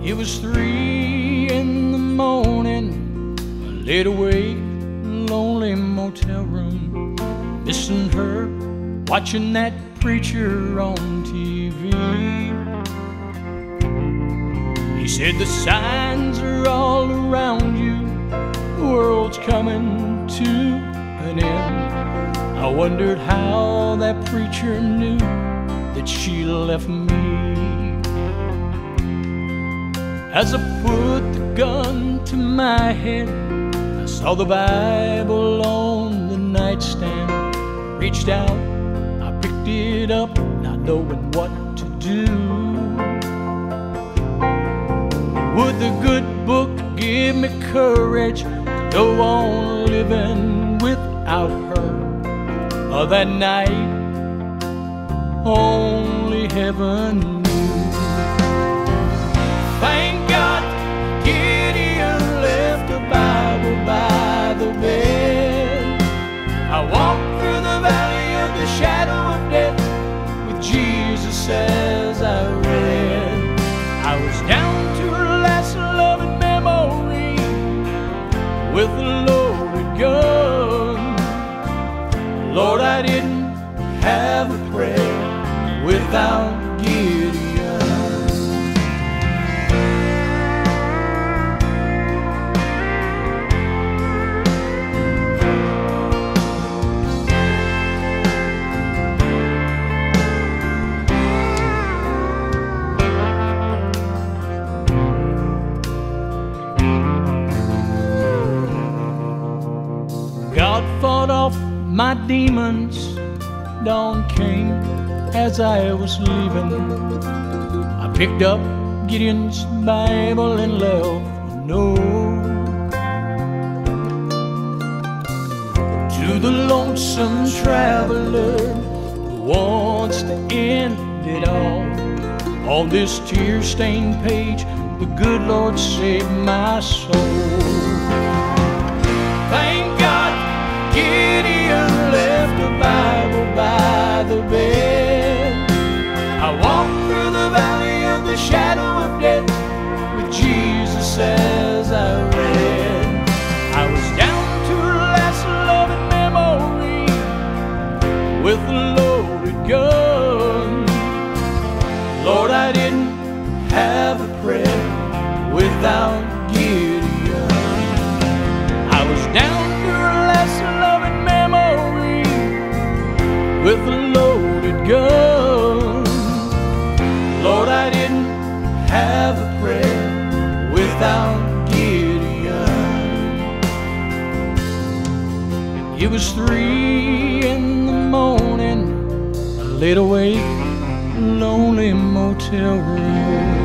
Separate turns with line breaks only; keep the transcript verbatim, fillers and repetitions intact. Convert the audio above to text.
It was three in the morning, I laid awake in a lonely motel room, missing her, watching that preacher on T V. He said the signs are all around you, the world's coming to an end. I wondered how that preacher knew that she left me. As I put the gun to my head, I saw the Bible on the nightstand. Reached out, I picked it up, not knowing what to do. Would the good book give me courage to go on living without her? Oh, that night, only heaven knew. Thank God Gideon left the Bible by the bed. I walked through the valley of the shadow of death with Jesus as I read. I was down to a last loving memory with a loaded gun. Lord, I didn't have a prayer without Gideon. God fought off my demons. Dawn came as I was leaving. I picked up Gideon's Bible and left a note. To the lonesome traveler who wants to end it all, on this tear-stained page, the good Lord saved my soul. Thank God Gideon left the Bible by the bed. I walked through the valley of the shadow of death with Jesus as I read. I was down to a last loving memory with a loaded gun. Lord, I didn't have a prayer without Gideon. I was down to a last loving memory with a loaded gun. Lord, I didn't have a prayer without Gideon. It was three in the morning, I laid awake in a lonely motel room.